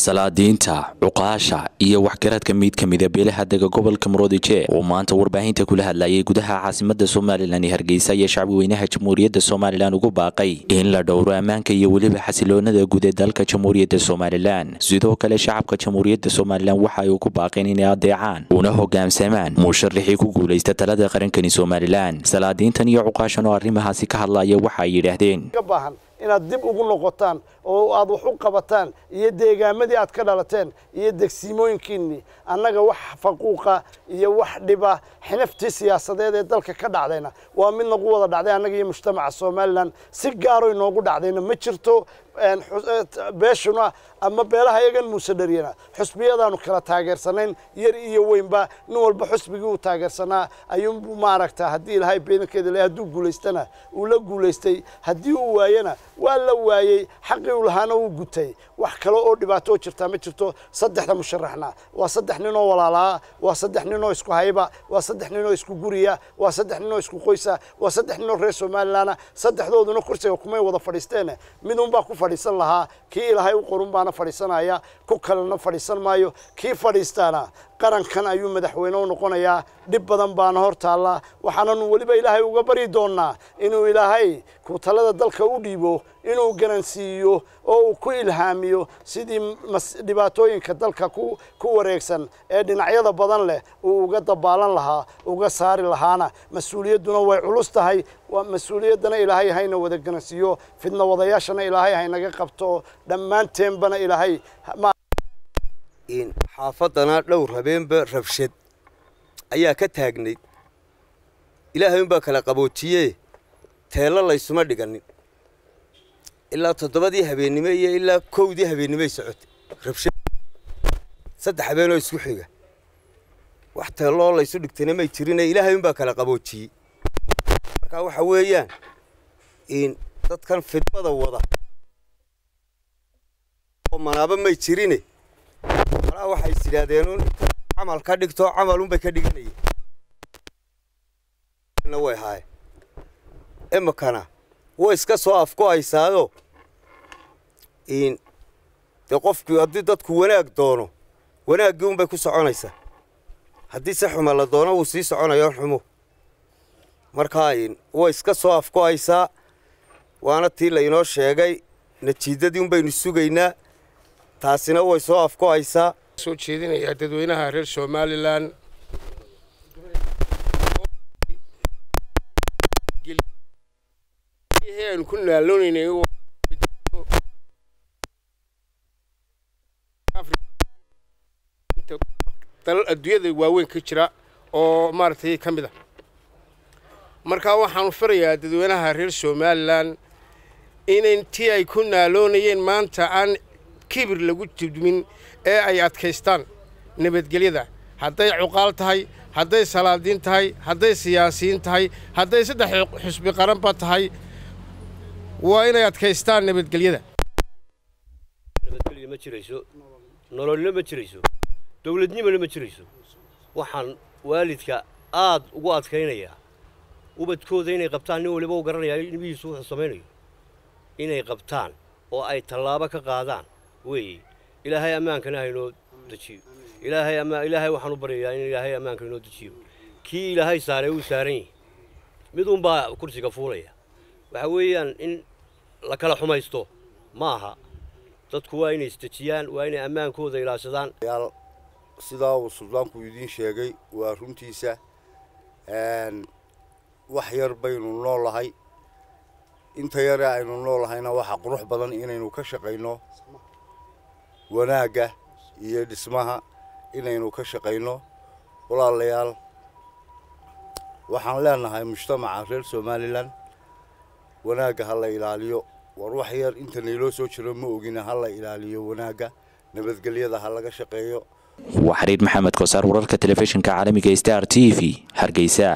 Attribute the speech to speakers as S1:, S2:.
S1: salaadiinta cuqaasha iyo waxgaradka mid ka mid ah beelaha dega gobolka Murudijeer oo maanta warbaahinta kula hadlayay gudaha caasimadda Soomaaliland ee Hargeysa iyo shacbi weynaha Jamhuuriyadda Soomaaliland ugu baaqay in la dhowro ammaanka iyo waliba xasiloonida guud ee dalka Jamhuuriyadda Soomaaliland sidoo kale shacabka Jamhuuriyadda Soomaaliland waxa ay ku baaqeen inay adeecaan una hoggaamsamaan musharaxii ku guuleystay talada qaranka Soomaaliland salaadiintan iyo cuqaashan oo arrimahaasi ka hadlaya waxa ay yiraahdeen
S2: inaad dib ugu noqotaan oo aad wax u qabataan iyo deegaamadii aad ka dhalateen iyo degsiimooyinkiinni annaga wax faquuqa iyo wax dhiba xinaftii siyaasadeed ee dalka ka dhacdayna waa mid nagu wada dhacday annaga iyo mujtamaca Soomaaliland si gaar ah inoogu dhacdayna ma jirto beeshuna ama beelaha iyagan muusadhariyana xusbiyadaanu kala taageersanayn yar iyo weynba nin walba xusbigii uu taageersanaa ayuu maaragtaa haddii ilaahay beenkeeda leeyahay hadduu guulaystana uu la guulaystay haddii uu waayana waa la waayay xaqii uu lahaana uu gutay wax kale oo dhibaato jirta ma jirto saddexda musharaxna waa saddex nin oo walaalaa waa saddex nin oo isku hayba waa saddex nin oo isku guriya waa saddex nin oo isku qoysa waa saddex nin oo reer Soomaaliland saddexdooduna kursiga kuma wada fadhiisteen mid un baa ku fadhiisan lahaa kii ilaahay u qorun baana fadhiisanaya ku kalena fadhiisan maayo kii fadhiistana qarankan ayuu madaxweyne u noqonayaa dib badan baana hortaala waxaanu waliba ilaahay uga bari doonaa inuu ilaahay ku talada dalka u dhiibo inuu garansiiyo oo uu ku ilhaamiyo sidii dhibaatooyinka dalka ku wareegsan ee dhinacyada badan leh uu uga dabaalan lahaa uga saari lahaana mas'uuliyaduna way culus tahay waa mas'uuliyadana ilaahay hayna wada garansiiyo fidna wadayaashana ilaahay haynaga qabto dhammaanteen bana ilaahay
S3: in xaafadana dhowr habeenba rabshad ayaa ka taagnay ilaahay baa kala qaboojiyay teelo la isuma dhiganin ilaa 7 habeenimo iyo ilaa 1 habeenimo socotay rabshad saddex habeenoo isku xiga wax teelo la isu dhigtayna ma jirin ilaahay baa kala qaboojiyay marka waxa weeyaan in dadkan fidmada wada oo manaaba ma jirin waxay sidaadeen amal ka dhigto amal un bay ka dhiganayeen way haay emakana way iska soo afko ay saado in qofku haddii dadku wanaag doono wanaagii un bay ku soconaysaa haddii si xumo la doono uu sii soconayo xumo marka in way iska soo afko ay saa waana tii la inoo sheegay natiijadii un baynu sugaynaa taasina way soo afko ay saa
S4: soo jeedinaya dadweynaha reer Soomaaliland aan ku naaloonaynay dalal adduunyada waaweyn ka jira oo maartay kamid ah marka waxaan farayaa dadweynaha reer Soomaaliland intii ay ku naaloonayeen maanta aan kibir lagu jibmin ee ay adkaystaan nabadgelyada haday cuqaal tahay haday salaadiin tahay haday siyaasiyiin tahay haday saddex xisbi qaran ba tahay waa inay adkaystaan nabadgelyada
S5: ma jirayso nolol ma jirayso dawladnimo ma jirayso waxaan waalidka aad ugu adkaynaya ubadkooda inay qabtaan nin waliba u garanaya inbiisu wuxuu sameeyo inay qabtaan oo ay tallaabo ka qaadaan way ilaahay amaankana hayno dajiyo ilaahay waxaan u barayaa in ilaahay amaankana inoo dajiyo kii ilaahay saaray uu saaran mid un baa kursiga fuulaya waxa weeyaan in la kala xumaysto maaha dadku waa inay istajiyaan waa inay amaankooda ilaashadaan
S3: sidaa uu suldaanku idin sheegay waa runtiisa wax yar baynu noolahay inta yar aynu noolahayna waxa qurux badan inaynu ka shaqeyno wanaaga iyo dhismaha inaynu ka shaqeyno walaalayaal waxaan leenahay mujtamaca reer Soomaaliland wanaaga hal la ilaaliyo war wax yar inta neelo soo jiro ma ogina hal la ilaaliyo wanaaga nabadgelyada hal laga shaqeeyo
S1: وحريد محمد كوسار ورarka telefishinka caalamiga Star TV Hargeysa